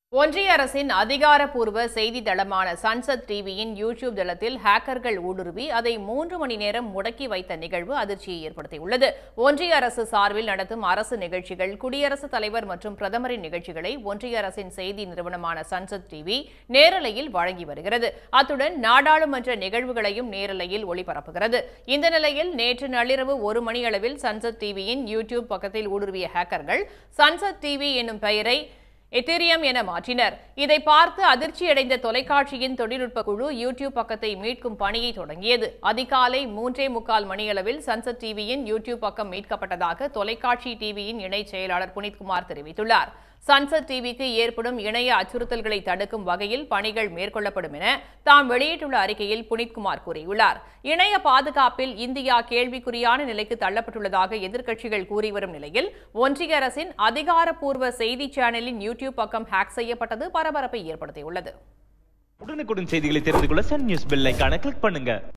ஒன்றிய அரசின் அதிகாரப்பூர்வ செய்தி தளமான சன்சத் டிவியின் யூடியூப் தளத்தில் ஹேக்கர்கள் ஊடுருவி அதை 3 மணி நேரம் முடக்கி வைத்த நிகழ்வு அதிர்ச்சியை ஏற்படுத்தியுள்ளது. ஒன்றிய அரசு சார்பில் நடத்தும் அரசு நிகழ்ச்சிகள், குடியரசுத் தலைவர் மற்றும் பிரதமரின் நிகழ்ச்சிகளை ஒன்றிய அரசின் செய்தி நிறுவனமான சன்சத் டிவி நேரலையில் வழங்கி வருகிறது. அத்துடன் நாடாளுமன்ற நிகழ்வுகளையும் நேரலையில் ஒளிபரப்புகிறது. இந்த நிலையில் நேற்று நள்ளிரவு 1 மணியளவில் சன்சத் டிவியின் யூடியூப் பக்கத்தில் ஊடுருவிய ஹேக்கர்கள் சன்சத் டிவி என்னும் பெயரை எத்திரியம் என மாற்றினர். இதை பார்த்து அதிர்ச்சியடைந்த தொலைக்காட்சியின் தொழில்நுட்ப குழு யூடியூப் பக்கத்தை மீட்கும் பணியை தொடங்கியது. அதிகாலை 3:45 மணியளவில் சன்சத் டிவியின் யூடியூப் பக்கம் மீட்கப்பட்டதாக தொலைக்காட்சி டிவியின் இணை செயலாளர் புனித்குமார் தெரிவித்துள்ளார். சன்சத் டிவிக்கு ஏற்படும் இணைய அச்சுறுத்தல்களை தடுக்கும் வகையில் பணிகள் மேற்கொள்ளப்படும் என தாம் வெளியிட்டுள்ள அறிக்கையில் புனித்குமார் கூறியுள்ளார். இணைய பாதுகாப்பில் இந்தியா கேள்விக்குறியான நிலைக்கு தள்ளப்பட்டுள்ளதாக எதிர்க்கட்சிகள் கூறி வரும் நிலையில் ஒன்றிய அரசின் அதிகாரப்பூர்வ செய்தி சேனலின் யூடியூப் பக்கம் ஹேக் செய்யப்பட்டது பரபரப்பை ஏற்படுத்தியுள்ளது. உடனுக்குடன் செய்திகளை தெரிந்து கொள்ள சன் நியூஸ் பெல் ஐகானை கிளிக் பண்ணுங்க.